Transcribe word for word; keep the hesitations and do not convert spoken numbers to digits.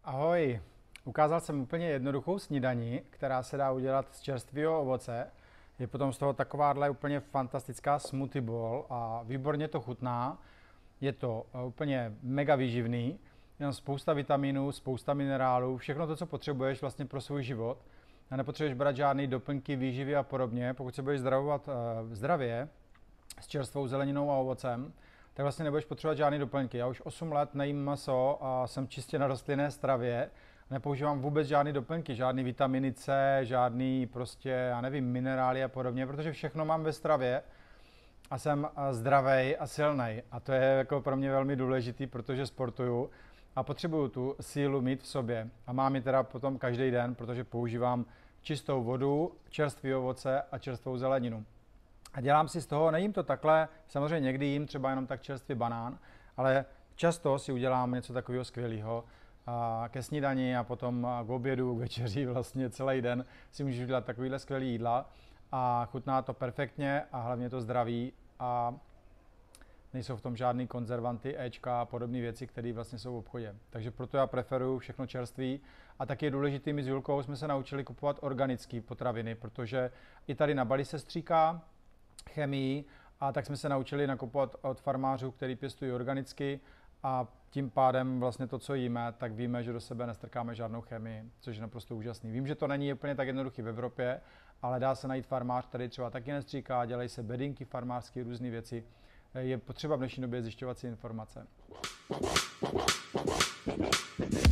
Ahoj, ukázal jsem úplně jednoduchou snídani, která se dá udělat z čerstvého ovoce. Je potom z toho takováhle úplně fantastická smoothie bowl a výborně to chutná. Je to úplně mega výživný, jenom spousta vitaminů, spousta minerálů, všechno to, co potřebuješ vlastně pro svůj život. A nepotřebuješ brát žádné doplňky, výživy a podobně. Pokud se budeš zdravovat zdravě s čerstvou zeleninou a ovocem, tak vlastně nebudeš potřebovat žádné doplňky. Já už osm let nejím maso a jsem čistě na rostlinné stravě. Nepoužívám vůbec žádné doplňky, žádný vitaminy C, žádný prostě, já nevím, minerály a podobně, protože všechno mám ve stravě a jsem zdravý a silný. A to je jako pro mě velmi důležitý, protože sportuju a potřebuju tu sílu mít v sobě. A mám ji teda potom každý den, protože používám čistou vodu, čerstvé ovoce a čerstvou zeleninu. A dělám si z toho, nejím to takhle, samozřejmě někdy jím třeba jenom tak čerstvý banán, ale často si udělám něco takového skvělého ke snídani a potom k obědu, k večeři, vlastně celý den si můžu udělat takovýhle skvělý jídla a chutná to perfektně a hlavně to zdraví a nejsou v tom žádný konzervanty, éčka a podobné věci, které vlastně jsou v obchodě. Takže proto já preferuju všechno čerství a taky je důležitý, my s Julkou jsme se naučili kupovat organické potraviny, protože i tady na Bali se stříká chemii a tak jsme se naučili nakupovat od farmářů, který pěstují organicky a tím pádem vlastně to, co jíme, tak víme, že do sebe nestrkáme žádnou chemii, což je naprosto úžasný. Vím, že to není úplně tak jednoduchý v Evropě, ale dá se najít farmář, který třeba taky nestříká, dělají se bedinky farmářské, různé věci. Je potřeba v dnešní době zjišťovat si informace.